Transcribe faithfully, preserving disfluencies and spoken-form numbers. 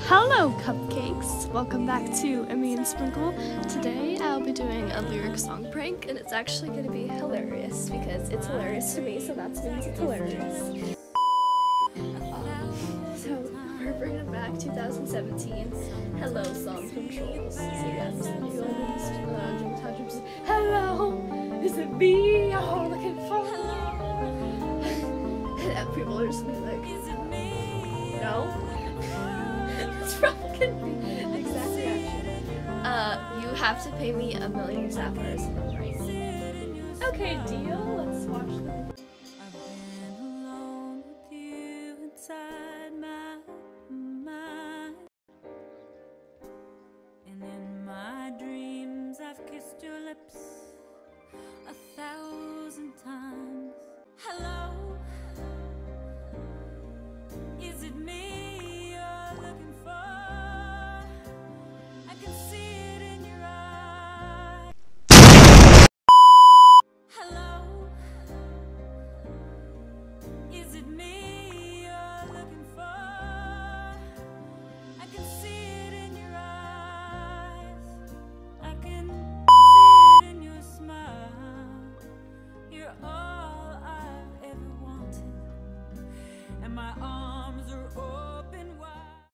Hello, cupcakes! Welcome back to Emmy and Sprinkle. Today I'll be doing a lyric song prank, and it's actually going to be hilarious because it's hilarious to me, so that means it's hilarious. Um, so we're bringing back two thousand seventeen Hello song from Trolls. So yeah, just the new ones. Uh, Jim Todd just, hello, is it me you're looking for? And people are just gonna be like, no. It's probably gonna be the exact reaction. Uh, you have to pay me a million sapphires. Right? Okay, deal. Let's watch them.